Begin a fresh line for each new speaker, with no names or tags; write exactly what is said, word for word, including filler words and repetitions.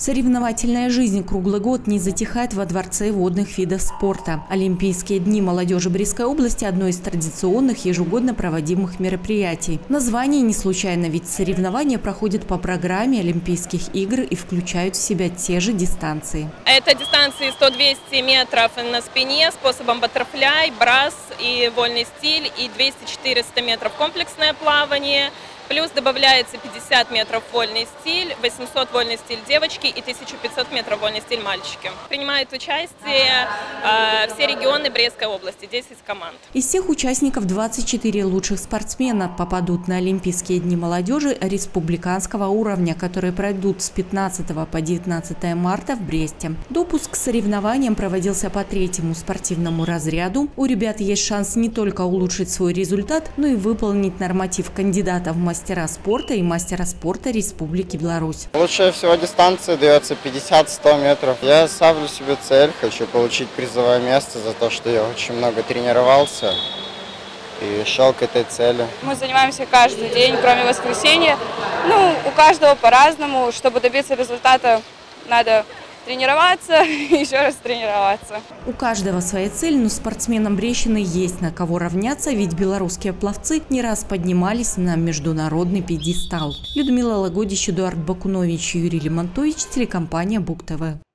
Соревновательная жизнь круглый год не затихает во Дворце водных видов спорта. Олимпийские дни молодежи Брестской области – одно из традиционных ежегодно проводимых мероприятий. Название не случайно, ведь соревнования проходят по программе Олимпийских игр и включают в себя те же дистанции.
Это дистанции сто-двести метров на спине способом баттерфляй, брас и вольный стиль, и двести-четыреста метров комплексное плавание. Плюс добавляется пятьдесят метров вольный стиль, восемьсот вольный стиль девочки и тысяча пятьсот метров вольный стиль мальчики. Принимают участие э, все регионы Брестской области, десять команд.
Из всех участников двадцать четыре лучших спортсмена попадут на Олимпийские дни молодежи республиканского уровня, которые пройдут с пятнадцатого по девятнадцатое марта в Бресте. Допуск к соревнованиям проводился по третьему спортивному разряду. У ребят есть шанс не только улучшить свой результат, но и выполнить норматив кандидата в мастера мастера спорта и мастера спорта Республики Беларусь.
Лучшая всего дистанция дается пятьдесят-сто метров. Я ставлю себе цель, хочу получить призовое место за то, что я очень много тренировался и шел к этой цели.
Мы занимаемся каждый день, кроме воскресенья. Ну, у каждого по-разному. Чтобы добиться результата, надо тренироваться и еще раз тренироваться.
У каждого своя цель, но спортсменам Брещины есть на кого равняться, ведь белорусские пловцы не раз поднимались на международный пьедестал. Людмила Лагодич, Эдуард Бакунович, Юрий Лемонтович, телекомпания Бук ТВ.